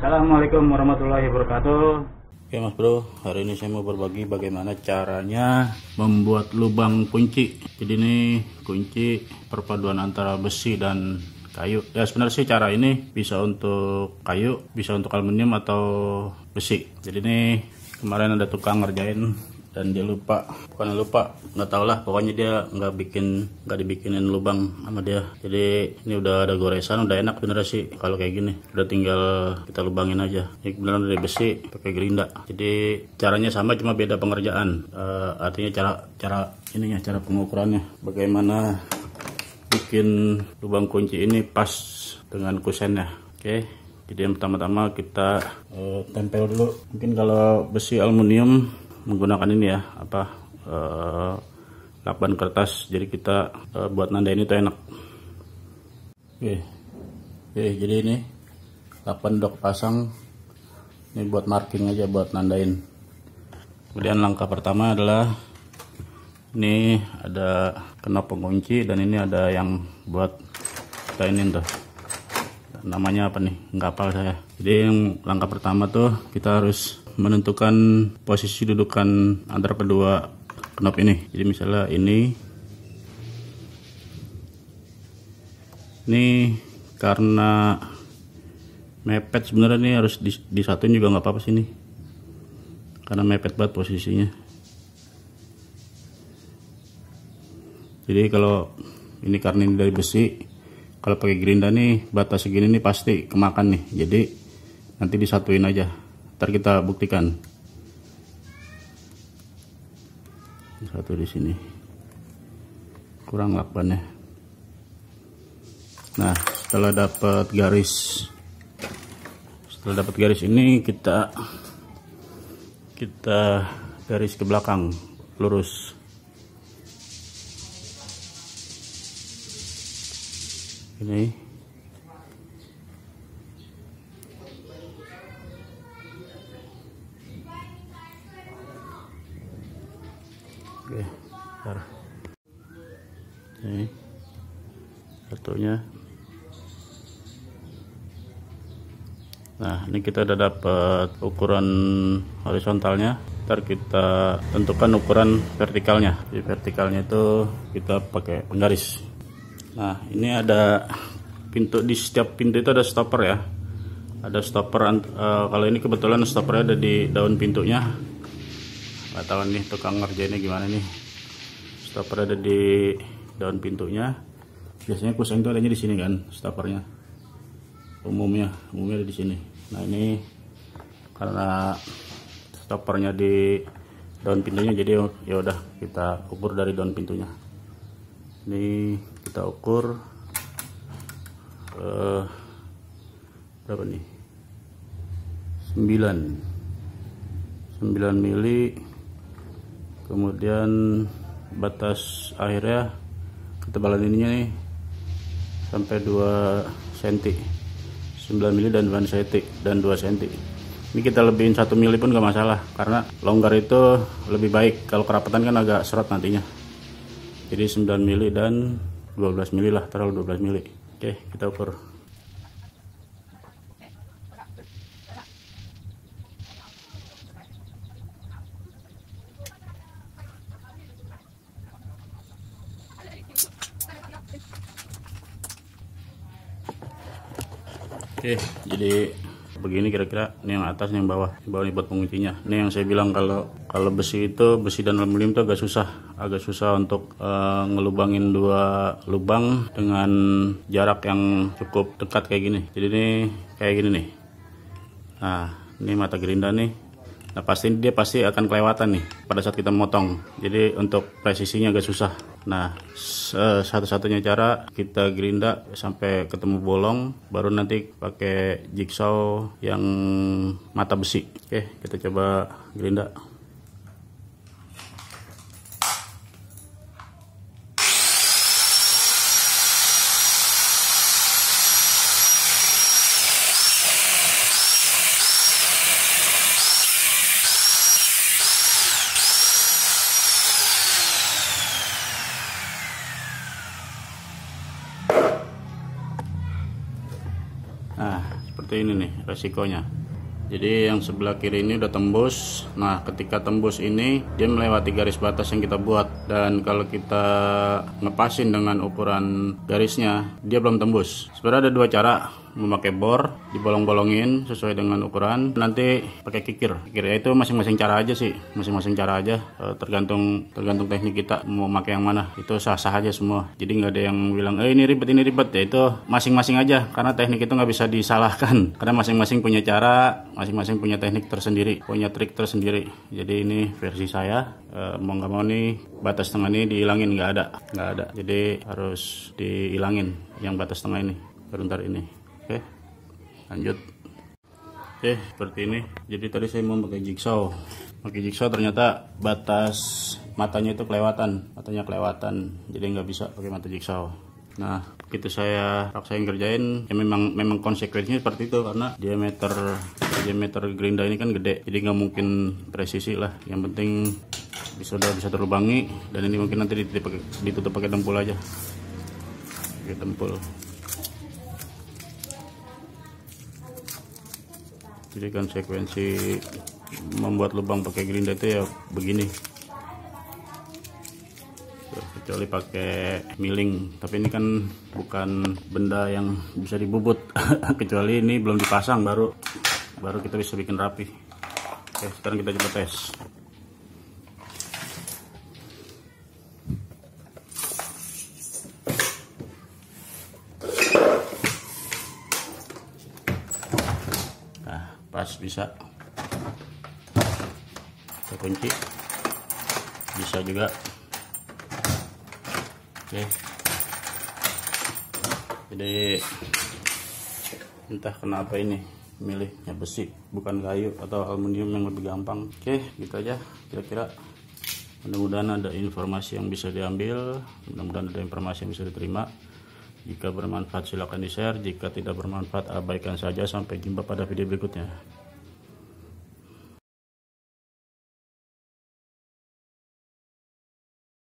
Assalamualaikum warahmatullahi wabarakatuh. Oke Mas Bro, hari ini saya mau berbagi bagaimana caranya membuat lubang kunci. Jadi ini kunci perpaduan antara besi dan kayu. Ya sebenarnya sih cara ini bisa untuk kayu, bisa untuk aluminium atau besi. Jadi ini kemarin ada tukang ngerjain dan dia lupa, bukan lupa, nggak tau lah, pokoknya dia nggak dibikinin lubang sama dia. Jadi ini udah ada goresan, udah enak bener sih kalau kayak gini, udah tinggal kita lubangin aja. Ini beneran dari besi pakai gerinda. Jadi caranya sama, cuma beda pengerjaan. Artinya cara pengukurannya, bagaimana bikin lubang kunci ini pas dengan kusennya. Oke, jadi yang pertama-tama kita tempel dulu. Mungkin kalau besi aluminium menggunakan ini ya, lakban kertas, jadi kita buat nandain itu enak. Oke, jadi ini lakban udah pasang, ini buat marking aja, buat nandain. Kemudian langkah pertama adalah ini ada knop pengunci, dan ini ada yang buat kita ini tuh, namanya apa nih, nggak hafal saya. Jadi yang langkah pertama tuh kita harus menentukan posisi dudukan antara kedua knop ini. Jadi misalnya ini karena mepet, sebenarnya ini harus disatuin juga nggak apa-apa sini, karena mepet banget posisinya. Jadi kalau ini karena ini dari besi, kalau pakai gerinda nih batas segini nih pasti kemakan nih. Jadi nanti disatuin aja, ntar kita buktikan. Satu di sini kurang lakbannya. Nah, setelah dapat garis ini kita garis ke belakang lurus. Ini oke, bentar. Ini satunya. Nah, ini kita udah dapat ukuran horizontalnya. Ntar kita tentukan ukuran vertikalnya. Di vertikalnya itu kita pakai penggaris. Nah, ini ada pintu, di setiap pintu itu ada stopper ya. Ada stopper, kalau ini kebetulan stoppernya ada di daun pintunya. Nggak tahu nih tukang ngerjainnya gimana nih. Stopper ada di daun pintunya. Biasanya kusen itu adanya di sini kan, stoppernya. Umumnya ada di sini. Nah, ini karena stoppernya di daun pintunya, jadi ya udah kita ukur dari daun pintunya. Ini kita ukur berapa nih, 9 mili. Kemudian batas akhirnya ketebalan ininya nih sampai 2 cm, 9 mili dan 2 cm. Ini kita lebihin 1 mili pun gak masalah, karena longgar itu lebih baik. Kalau kerapatan kan agak serot nantinya. Jadi 9 mili dan 12 mili lah, taruh 12 mili. Oke, kita ukur. Oke, jadi begini kira-kira. Ini yang atas, ini yang bawah. Yang bawah ini buat penguncinya. Ini yang saya bilang, kalau besi dan aluminium itu agak susah untuk ngelubangin 2 lubang dengan jarak yang cukup dekat kayak gini. Jadi ini kayak gini nih. Nah, ini mata gerinda nih. Nah, dia pasti akan kelewatan nih pada saat kita memotong. Jadi untuk presisinya agak susah. Nah, satu-satunya cara kita gerinda sampai ketemu bolong, baru nanti pakai jigsaw yang mata besi. Oke, kita coba gerinda. Nah, seperti ini nih resikonya. Jadi yang sebelah kiri ini udah tembus. Nah, ketika tembus ini dia melewati garis batas yang kita buat, dan kalau kita ngepasin dengan ukuran garisnya dia belum tembus. Sebenarnya ada dua cara, memakai bor, dibolong-bolongin sesuai dengan ukuran, nanti pakai kikir. Kikirnya itu masing-masing cara aja sih, masing-masing cara aja, tergantung teknik kita mau pakai yang mana. Itu sah-sah aja semua. Jadi nggak ada yang bilang ini ribet ya, itu masing-masing aja, karena teknik itu nggak bisa disalahkan karena masing-masing punya cara, masing-masing punya teknik tersendiri, punya trik tersendiri. Jadi ini versi saya, mau nggak mau nih batas tengah ini dihilangin, nggak ada, jadi harus dihilangin yang batas tengah ini bentar ini. Oke, lanjut. Oke, seperti ini. Jadi tadi saya mau pakai jigsaw. Ternyata batas matanya itu kelewatan, jadi nggak bisa pakai mata jigsaw. Nah, begitu saya raksain kerjain, ya memang konsekuensinya seperti itu, karena diameter gerinda ini kan gede, jadi nggak mungkin presisi lah. Yang penting bisa terlubangi, dan ini mungkin nanti ditutup pakai dempul aja, pakai dempul. Jadi konsekuensi membuat lubang pakai gerinda itu ya begini. Kecuali pakai miling, tapi ini kan bukan benda yang bisa dibubut. Kecuali ini belum dipasang, baru kita bisa bikin rapi. Oke, sekarang kita coba tes. Pas, bisa kita kunci, bisa juga. Oke, jadi entah kenapa ini milihnya besi bukan kayu atau aluminium yang lebih gampang. Oke, gitu aja kira-kira. Mudah-mudahan ada informasi yang bisa diambil, mudah-mudahan ada informasi yang bisa diterima. Jika bermanfaat silakan di-share, jika tidak bermanfaat abaikan saja. Sampai jumpa pada video berikutnya.